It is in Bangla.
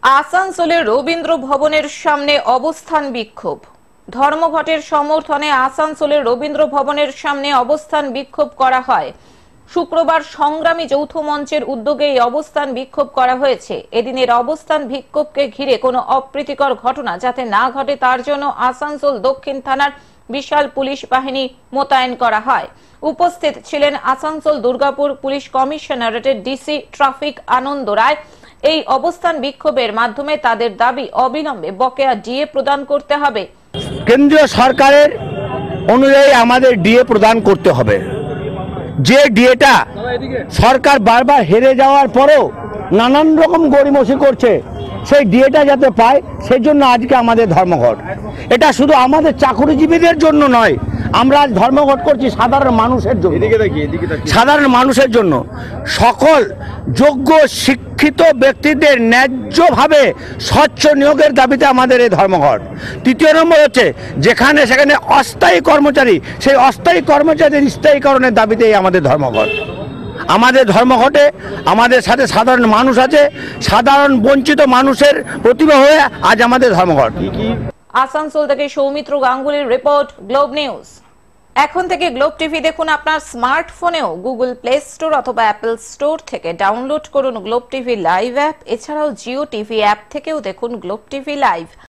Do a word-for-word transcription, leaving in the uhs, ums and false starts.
আসানসোলের রবীন্দ্র ভবনের সামনে অবস্থান বিক্ষোভ। ধর্মঘটের সমর্থনে আসানসোলের রবীন্দ্র ভবনের সামনে অবস্থান বিক্ষোভ করা হয়। শুক্রবার সংগ্রামী যৌথ মঞ্চের উদ্যোগে এই অবস্থান বিক্ষোভ করা হয়েছে। এদিনের অবস্থান বিক্ষোভকে ঘিরে কোনো অপ্রীতিকর ঘটনা যাতে না ঘটে তার জন্য আসানসোল দক্ষিণ থানার বিশাল পুলিশ বাহিনী মোতায়েন করা হয়। উপস্থিত ছিলেন আসানসোল দুর্গাপুর পুলিশ কমিশনারেটের ডিসি ট্রাফিক আনন্দ রায়। এই অবস্থান বিক্ষোভের মাধ্যমে তাদের দাবি অবিলম্বে বকেয়া ডিএ প্রদান করতে হবে। কেন্দ্রীয় সরকারের অনুযায়ী আমাদের ডিএ প্রদান করতে হবে। যে ডিএটা সরকার বারবার হেরে যাওয়ার পরেও নানান রকম গড়িমসি করছে, সেই ডিএটা যাতে পায় সেই জন্য আজকে আমাদের ধর্মঘট। এটা শুধু আমাদের চাকরিজীবীদের জন্য নয়, আমরা আজ ধর্মঘট করছি সাধারণ মানুষের জন্য। সাধারণ মানুষের জন্য সকল যোগ্য শিক্ষিত ব্যক্তিদের ন্যায্যভাবে স্বচ্ছ নিয়োগের দাবিতে আমাদের এই ধর্মঘট। তৃতীয় নম্বর হচ্ছে যেখানে সেখানে অস্থায়ী কর্মচারী, সেই অস্থায়ী কর্মচারীদের স্থায়ীকরণের দাবিতেই আমাদের ধর্মঘট। আমাদের ধর্মঘটে আমাদের সাথে সাধারণ মানুষ আছে, সাধারণ বঞ্চিত মানুষের প্রতিভা হয়ে আজ আমাদের ধর্মঘট। আসানসোল থেকে সৌমিত্র গাঙ্গুলির রিপোর্ট, গ্লোব নিউজ। এখন থেকে গ্লোব টিভি দেখুন আপনার স্মার্টফোনেও। গুগল প্লে স্টোর অথবা অ্যাপল স্টোর থেকে ডাউনলোড করুন গ্লোব টিভি লাইভ অ্যাপ। এছাড়াও জিও টিভি অ্যাপ থেকেও দেখুন গ্লোব টিভি লাইভ।